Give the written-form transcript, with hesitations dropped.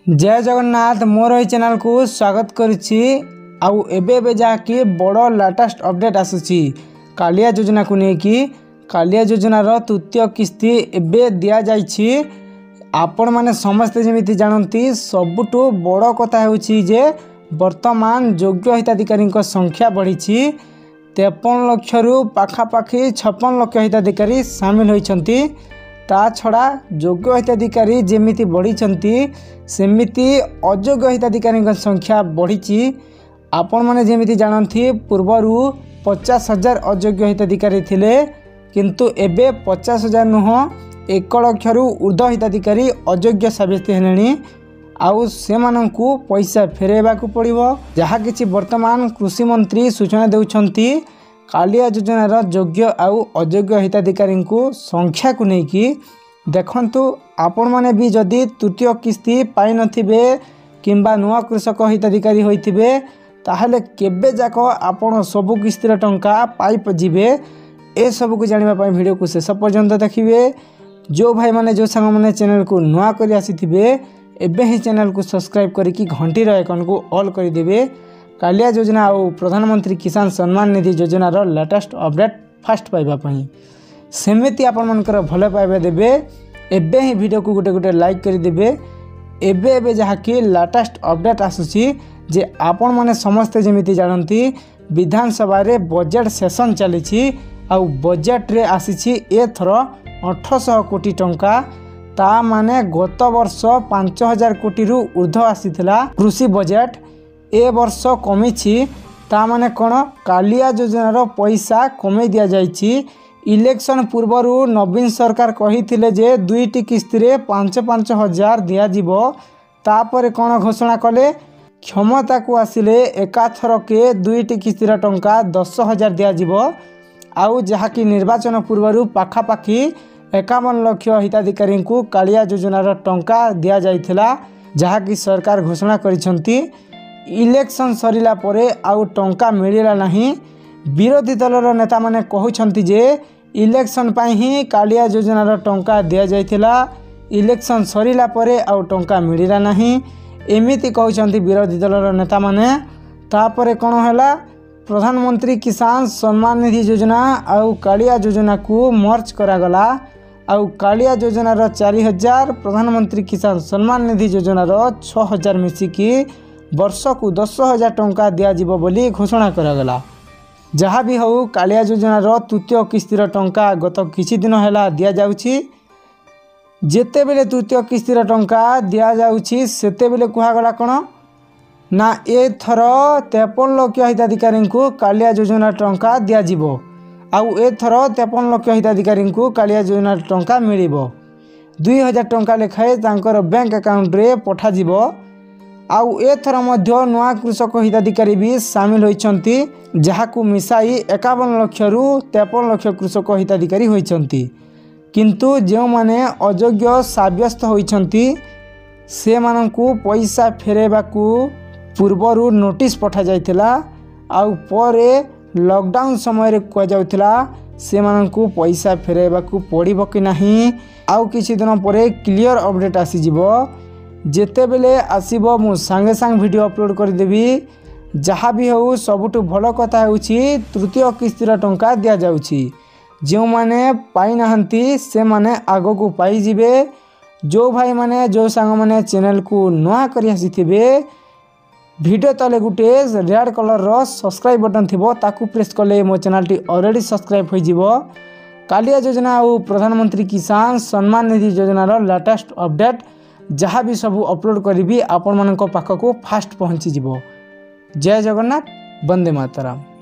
जय जगन्नाथ मोर ये चैनल को स्वागत करुच्ची। आउ एबे जहाँकि बड़ लेटेस्ट अपडेट आसूची कालिया योजना को लेकिन कालिया योजनार तृतीय किस्ती एबे दिया जाइछि। आपण माने समस्ते जमिति जानती सबुठु बड़ कथा होछि जे वर्तमान योग्य हिताधिकारी संख्या बढ़ी 53 लाख रु पाखापाखि 56 लाख हिताधिकारी सामिल होइछंती। ता छड़ा योग्य हिताधिकारी जेमिति बढ़ी सेमिति अयोग्य हिताधिकारी संख्या बढ़ी। आपण माने जेमिति जानती पूर्वरु 50,000 अयोग्य हिताधिकारी थिले किंतु एबे 50,000 नुह 1 लाख रु ऊर्ध्व हिताधिकारी अयोग्य साबित हेलेनी। आउ से मानंकु पैसा फेरेबा को पड़िबो। जहा किछि वर्तमान कृषि मंत्री सूचना देउछंती कालिया योजनार योग्य आउ अयोग्य हिताधिकारी संख्या को लेकिन देखंतु आपण माने भी जदि तृतीय किस्ती पाई नथिबे किंबा नुआ कृषक हिताधिकारी होइथिबे ताहले केबे जाक आपण सबु किस्तीर टंका पाई जिवे। ए सब को जानिबा पई वीडियो को शेष पर्यंत देखिबे। जो भाई माने जो संग माने चैनल को नुआ करी आसीथिबे एबे ही चैनल को सब्सक्राइब करिकी घंटी आइकन को ऑल कर देबे। कालिया योजना और प्रधानमंत्री किसान सम्मान निधि योजनार लेटेस्ट अपडेट फास्ट पाइबा पई सेमिति आपण मनकर भले पाइबा देबे। एबे ही वीडियो को गोटे गोटे लाइक कर देबे। एबे जहा कि लेटेस्ट अपडेट आसुची जे आपण माने समस्त जेमिति जानती विधानसभा रे बजट सेशन चली आउ बजट रे आसीची एथर 1800 कोटी टंका। ता माने गत वर्ष 5000 कोटी रु ऊर्ध्व आसीथिला कृषि बजट। ए वर्ष कमी ता माने कौन कालिया योजनार पैसा कमे दिया जाइछि। इलेक्शन पूर्वरु नवीन सरकार कही जे दुईटी किस्ती रे 5-5 हजार दिया जिवो। तापरे कौन घोषणा कले क्षमता को आसिले एकाथर के दुईटी किस्तीर टंका 10,000 दिया जिवो। आउ जहाँकि निर्वाचन पूर्वरु पाखापाखि 51 लाख हिताधिकारी को कालिया योजनार टंका दिया जाइथिला जहाँकि सरकार घोषणा करिसंती। इलेक्शन सरिला परे आउ टंका मिलिला नहीं। विरोधी दलर नेता माने कहउछंती जे इलेक्शन पाई ही कालिया योजनार टंका दिया जाइथिला इलेक्शन सरिला परे आउ टंका मिलिला नहीं एमिति कहउछंती विरोधी दलर नेता माने। तापरे कोन हैला प्रधानमंत्री किसान सम्मान निधि योजना आउ कालिया योजना को मर्ज करागला। आउ कालिया योजनार 4,000 प्रधानमंत्री किसान सम्मान निधि योजनार 6,000 मिसिकी वर्ष को 10,000 टंका दिया जिवो बोली घोषणा करागला। जहाँ भी हो कालिया योजनार तृतीय किस्तीर टंका गत किछि दिन हैला दिया जाउछि। जेते बेले तृतीय किस्तीर टंका दिया जाउछि सेते बेले कुहागला कोन ना एथर 53 लाख हिताधिकारी को कालिया योजना टंका दिया जिवो। आउ एथर 53 लाख हिताधिकारी को कालिया योजना टंका मिलिबो। 2,000 टंका लेखाए तांकर बैंक अकाउंट रे पठा जिवो। आउ एथर मध्य नुआ कृषक हिताधिकारी भी सामिल होइछंती जहा को मिसाई 51 लाख रु 53 लाख कृषक हिताधिकारी होइछंती। किंतु जो माने अयोग्य साब्यस्त होइछंती से माननकु पैसा फेरेबा को पूर्वरु नोटिस पठा जाइथिला। आउ परे लॉकडाउन समय रे को जाउथिला से माननकु पैसा फेरेबा को पड़िबो कि नहीं। आउ किछि दिन परे क्लियर अपडेट आसी जिवो। जेते बेले आसीबो मु संगे संग वीडियो अपलोड कर देबी। जहाँ भी हो सबुठु भल कथा होछि तृतीय किस्तीर टंका दिया जाउछि। जो माने पाई नहंती से माने आगो को पाई जिवे। जो भाई माने जो संग माने चैनल को नुआ करी आसीथिबे वीडियो तले गुटे रेड कलर रो सब्सक्राइब बटन थिबो ताकू प्रेस कले मो चैनल टी ऑलरेडी सब्सक्राइब होई जिवो। कालिया योजना और प्रधानमंत्री किसान सम्मान निधि योजनार लेटेस्ट अपडेट जहाँ भी सब अपलोड करी आपण मानक पाखक फास्ट पहुँची जिवो। जय जगन्नाथ, वंदे मातरम।